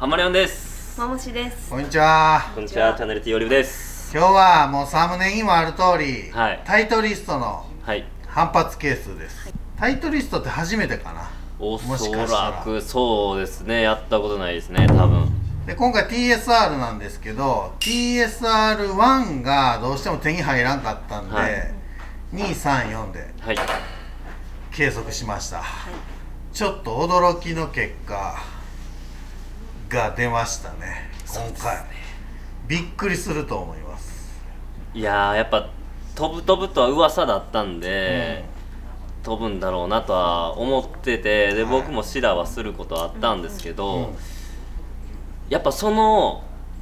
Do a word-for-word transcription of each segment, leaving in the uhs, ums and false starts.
ハマレオンです。 まもしです。 こんにちは。 こんにちは。チャンネル T オリブです。 今日はもうサムネにもある通り、 はい、 タイトリストのはい反発係数です、はい、タイトリストって初めてかな。 おそらくそうですね。やったことないですね、多分。 で今回 ティーエスアール なんですけど ティーエスアールワン がどうしても手に入らんかったんで、はい、にさんよんで計測しました、はい、ちょっと驚きの結果が出ましたね今回、ね、びっくりすると思います。 いやーやっぱ飛ぶ飛ぶとは噂だったんで、うん、飛ぶんだろうなとは思ってて、で、はい、僕もシダはすることはあったんですけど、うんうん、やっぱその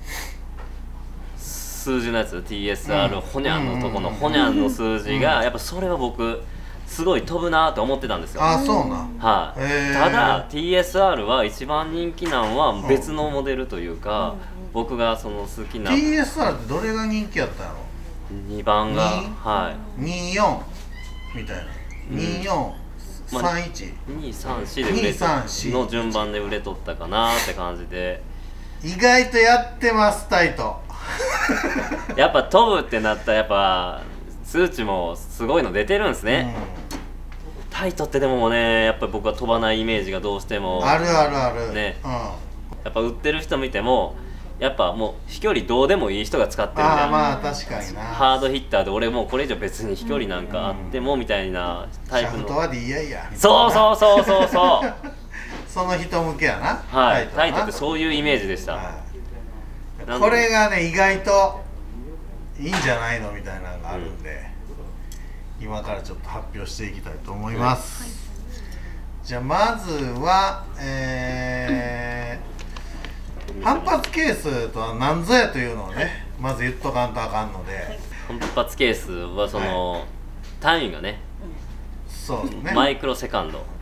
数字のやつ ティーエスアール、うん、ホニャンのとこのホニャンの数字が、うん、やっぱそれは僕すごい飛ぶなと思ってたんですよ。 あ、そうなん。 はい、ただ ティーエスアール は一番人気なんは別のモデルというか、うん、僕がその好きなティーエスアール ってどれが人気やったの？ にばんがはいにじゅうよんみたいな、うん、にじゅうよん、さんじゅういち、 にさんよんで売れとの順番で売れとったかなって感じで、 意外とやってますタイトやっぱ飛ぶってなったらやっぱ数値もすごいの出てるんですね、うん、タイトってでもねやっぱり僕は飛ばないイメージがどうしてもあるあるあるね、うん、やっぱ売ってる人見てもやっぱもう飛距離どうでもいい人が使ってるみたいな。 あ、まあ確かにな。 ハードヒッターで俺もうこれ以上別に飛距離なんかあってもみたいなタイプの、 シャフトは ディーアイ や。 そうそうそうそうそうその人向けやな。 はい、タイトってそういうイメージでした、はい、 これがね意外といいんじゃないのみたいなのがあるんで、うん、今からちょっと発表していきたいと思います、はい、じゃあまずはえー反発係数とは何ぞやというのをね、はい、まず言っとかんとあかんので、はい、 反発係数はその、はい、単位がね、 そうね、 マイクロセカンド、はい、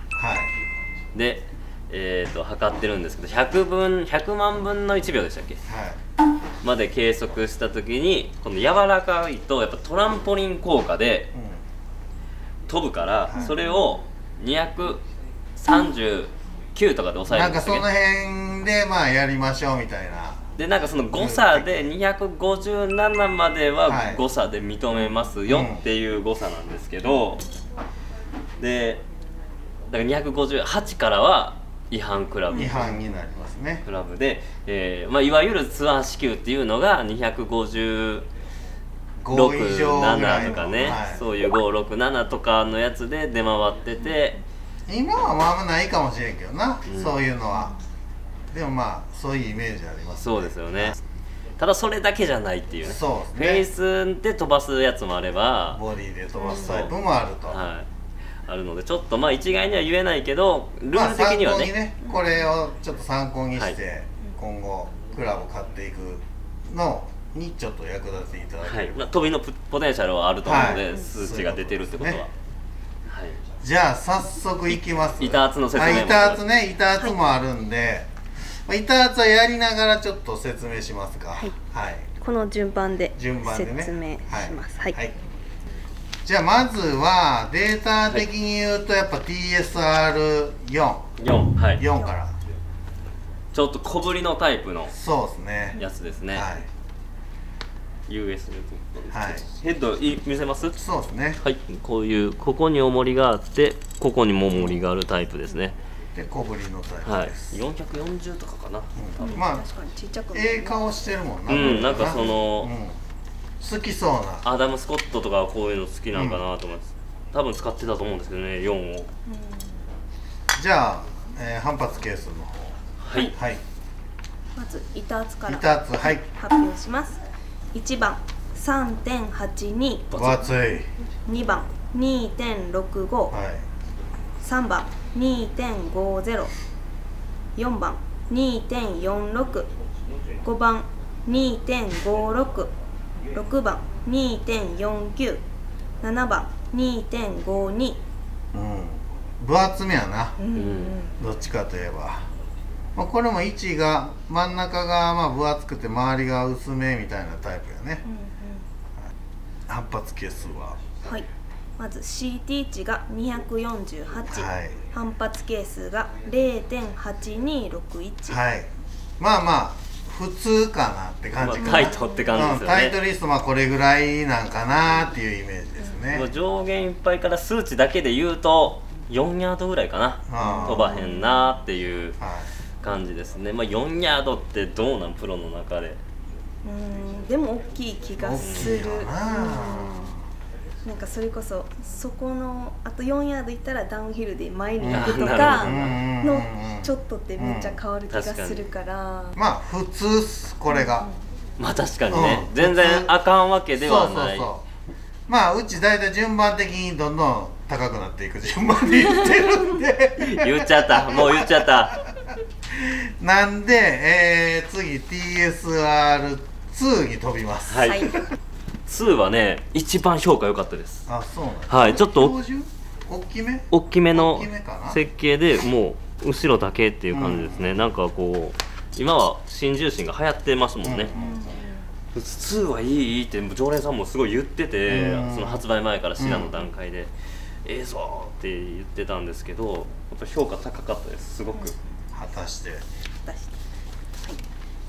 で、えー、と測ってるんですけどひゃくぶんひゃくまんぶんのいちびょうでしたっけ、はい、まで計測した時にこの柔らかいとやっぱトランポリン効果で飛ぶから、はい、それをにひゃくさんじゅうきゅうとかで抑えるんですよね。 なんかその辺でまあやりましょうみたいな。 でなんかその誤差でにひゃくごじゅうななまでは誤差で認めますよっていう誤差なんですけど、でだからにひゃくごじゅうはちからは違反クラブ違反になりますね。 クラブで、えーまあ、いわゆるツアー支給っていうのがにひゃくごじゅうろく、ななとかね、はい、そういうご、ろく、ななとかのやつで出回ってて、 今はまあないかもしれんけどな、うん、そういうのは。でもまあそういうイメージありますね。 そうですよね。ただそれだけじゃないっていうね。 そうですね。 フェイスで飛ばすやつもあればボディで飛ばすタイプもあると、 はい、あるのでちょっとまあ一概には言えないけどルール的にはね、まあ、参考にねこれをちょっと参考にして、はい、今後クラブ買っていくのにちょっと役立てていただければ、はい、 まあ、飛びのポテンシャルはあると思うので、はい、数値が出てるってことは、ね、 はい、じゃあ早速いきます。 板圧の説明も。 板圧ね、板圧もあるんで、はい、板圧はやりながらちょっと説明しますか。はい、はい、 この順番で順番で、ね、 説明します。はい、はいはい、 じゃあまずはデータ的に言うとやっぱ ティーエスアールよん、 よん、はい、 よんからちょっと小ぶりのタイプのそうですねやつですね。はい、ユーエス で、 はい、 ヘッド見せます？ そうですね。 はい、こういうここに重りがあってここにも重りがあるタイプですね。 で小ぶりのタイプです。 はい、よんひゃくよんじゅうとかかな。 うん、まあええ顔してるもんな。 うん、なんかその、うん、 好きそうな。 アダム・スコットとかはこういうの好きなんかなと思います。うん、多分使ってたと思うんですけどね、よんを。うん、 じゃあ、えー、反発係数の方。 はい。 はい。 まず板圧から板圧、はい、 発表します。いちばん さんてんはちに、 分厚い。 にばん にてんろくご、はい、さんばん にてんごゼロ、よんばん にてんよんろく、ごばん にてんごろく、ろくばん にてんよんきゅう、ななばん にてんごに。 うん、分厚めやな、うん、どっちかといえば、まあ、これも位置が真ん中がまあ分厚くて周りが薄めみたいなタイプやね、うんうん、反発係数は、 はい、まず シーティー 値がにひゃくよんじゅうはち、はい、反発係数が れいてんはちにろくいち、 はい、 まあまあ普通かなって感じかな、 まあ、タイトって感じですよね、うん、 タイトリストまあこれぐらいなんかなっていうイメージですね、 もう上限いっぱいから数値だけで言うとよんヤードぐらいかな、飛ばへんなっていう感じですね、まあ、よんヤードってどうなんプロの中で。 うんでも大きい気がする。なんかそれこそそこのあとよんヤードいったらダウンヒルで前に行くとかのちょっとってめっちゃ変わる気がするから、 まあ普通っすこれが、 まあ確かにね、全然あかんわけではない。 そうそうそう、まあうち大体順番的にどんどん高くなっていく順番で言ってるんで言っちゃった、もう言っちゃったなんで、えー、次 ティーエスアールツー に飛びます。 はい、ツーはね一番評価良かったです。 あ、そうなんです。 はい、ちょっと大きめ大きめの設計でもう後ろだけっていう感じですね、うん、なんかこう今は新重心が流行ってますもんね、うん、ツーはいいいいって常連さんもすごい言ってて、うん、その発売前からシダの段階で、うん、ええぞって言ってたんですけど、やっぱ評価高かったですすごく、うん、 果たして果たして、はい、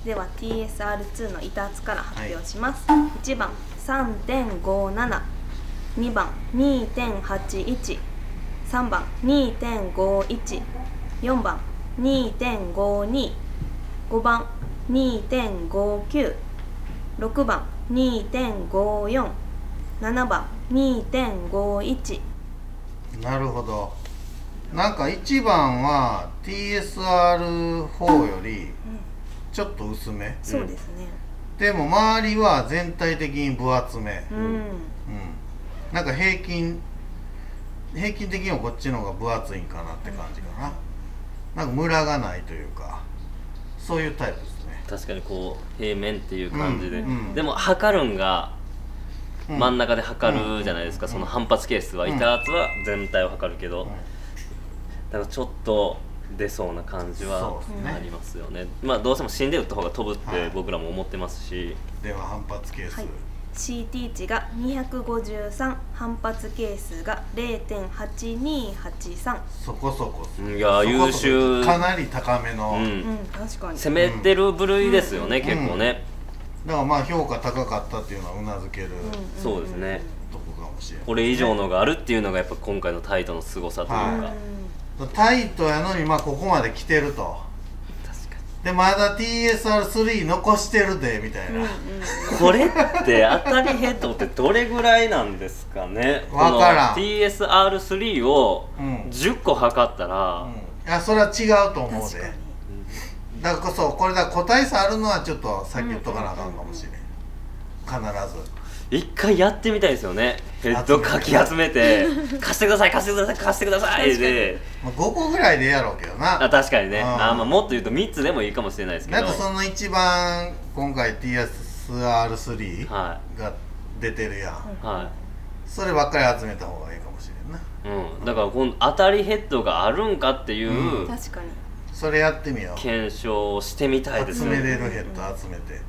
では ティーエスアールツー の板厚から発表します、はい、いちばん さんてんごなな、にばん にてんはちいち、さんばん にてんごいち、よんばん にてんごに、ごばん にてんごきゅう、ろくばん にてんごよん、ななばん にてんごいち。 なるほど。なんかいちばんは ティーエスアールフォー よりちょっと薄め、うん、 そうですね。 でも周りは全体的に分厚め、うん、うん、なんか平均平均的にはこっちの方が分厚いんかなって感じかな、うん、なんかムラがないというかそういうタイプですね。 確かにこう平面っていう感じで、うんうん、でも測るんが真ん中で測るじゃないですか、うん、その反発係数は板厚は全体を測るけど、うん、だからちょっと出そうな感じはありますよね。まあどうしても芯で打った方が飛ぶって僕らも思ってますし、はい、 では反発係数、はい、 シーティー 値がにひゃくごじゅうさん、反発係数が れいてんはちにはちさん。 そこそこ、 いや優秀、 かなり高めの、うんうん、確かに攻めてる部類ですよね、うん、結構ね、 うん、だからまあ評価高かったっていうのはうなずける、うん、 そうですね、 とこかもしれない、ね、 これ以上のがあるっていうのがやっぱ今回のタイトの凄さというか、はい、 タイトやのにまあここまで来てると、 確かにでまだ ティーエスアールスリー 残してるでみたいな、うんうん、 これって当たりヘッドってどれぐらいなんですかね。 分からん。 ティーエスアールスリー をじゅっこ測ったら、うんうん、いやそれは違うと思うで、だからこそこれだ個体差あるのはちょっと先言っとかなあかんかもしれん、必ず一回やってみたいですよね。ヘッドかき集めて貸してください貸してください貸してくださいでごこぐらいでええやろうけどな。 あ、確かにね、うん、あ、まあ、もっと言うとみっつでもいいかもしれないですけど、 なんかその一番今回 ティーエスアールスリー が出てるやん、はい、そればっかり集めた方がいいかもしれんな、 うん、だからこの当たりヘッドがあるんかっていう、 うん、確かにそれやってみよう。 検証してみたいですね。 集めれるヘッド集めて、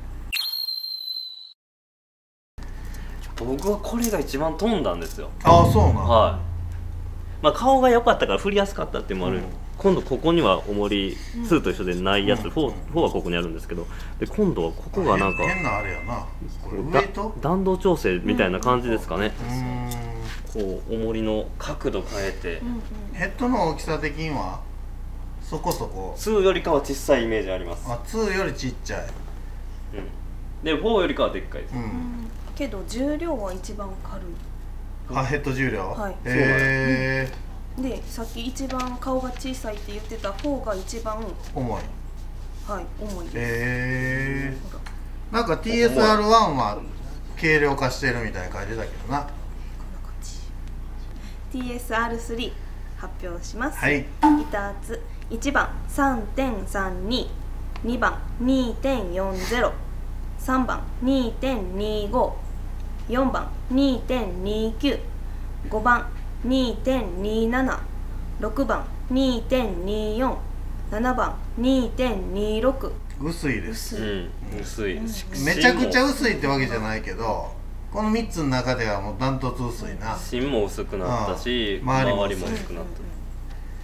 僕はこれが一番飛んだんですよ。 ああ、そうなん。 はい。まあ顔が良かったから振りやすかったっていうのもある、うん、今度ここには重りツーと一緒でないやつ、うん、フォー、フォーはここにあるんですけど、で今度はここがなんか変なあれやな、これウェイト弾道調整みたいな感じですかね、うん、こう重りの角度変えて、 うん、ヘッドの大きさ的にはそこそこツーよりかは小さいイメージあります。 あ、ツーよりちっちゃい、うん、 でフォーよりかはでっかいです、うん、 けど重量は一番軽い。 あ、ヘッド重量、 はい、 へえ、でさっき一番顔が小さいって言ってたフォーが一番重い、 はい、重いです。 へえ、なんか ティーエスアールワン は軽量化してるみたいに書いてたけどな。こんな感じ。 ティーエスアールスリー 発表します。 はい、 板厚いちばん さんてんさんに、にばん にてんよんゼロ、さんばん にてんにご、よんばん にてんにきゅう、ごばん にてんになな、ろくばん にてんによん、ななばん にてんにろく。 薄いです。 うん、薄い、うん、 めちゃくちゃ薄いってわけじゃないけど、このみっつの中ではもうダントツ薄いな。 芯も薄くなったし、うん、周りも薄くなった。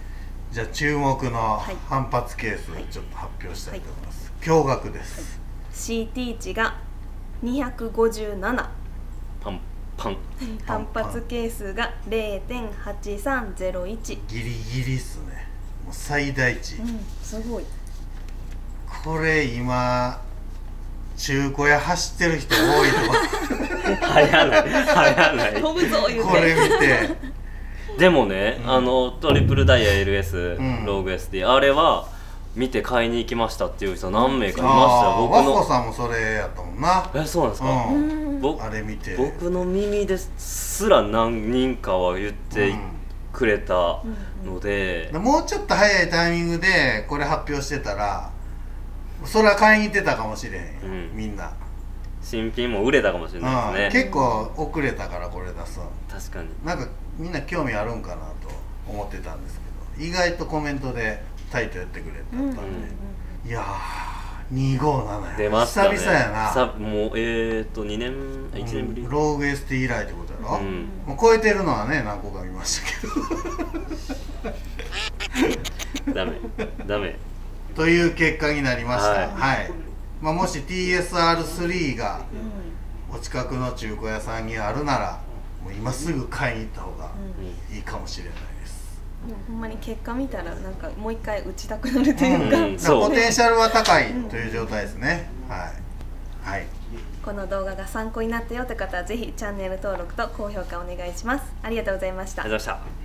じゃあ注目の反発係数ちょっと発表したいと思います。驚愕です。 シーティー 値がにひゃくごじゅうなな、 パンパン。 反発係数が れいてんはちさんゼロいち。 ギリギリっすね。もう最大値、 うん、すごい。 これ今中古屋走ってる人多いと思う。 はやないはやない。 飛ぶぞ言うて。 これ見てでもね、うん、あのトリプルダイヤ エルエス、うん、ローグ エスディー あれは見て買いに行きましたっていう人何名かいましたよ。 僕のワッコさんもそれやったもんな。 え、そうなんですか、うん、僕あれ見て僕の耳ですら何人かは言ってくれたので、 うん、もうちょっと早いタイミングでこれ発表してたらそれは買いに行ってたかもしれへん、うん、みんな新品も売れたかもしれないですね、 うん、結構遅れたからこれ出す。 確かになんかみんな興味あるんかなと思ってたんですけど、意外とコメントでタイトやってくれたんで、うん、いやーにひゃくごじゅうななや出ましたね。 久々やな。 さもうえーとにねんいちねんぶり、 うん、ローグ エスティー 以来ってことやろ、うん、もう超えてるのはね何個か見ましたけどダメダメという結果になりました。はい、はい、まあ、もし ティーエスアールスリー がお近くの中古屋さんにあるならもう今すぐ買いに行った方がいいかもしれないです。 でもほんまに結果見たらなんかもう一回打ちたくなるというか、うん、 ポテンシャルは高いという状態ですね。はい、はい、 この動画が参考になったよという方はぜひチャンネル登録と高評価お願いします。ありがとうございました。 ありがとうございました。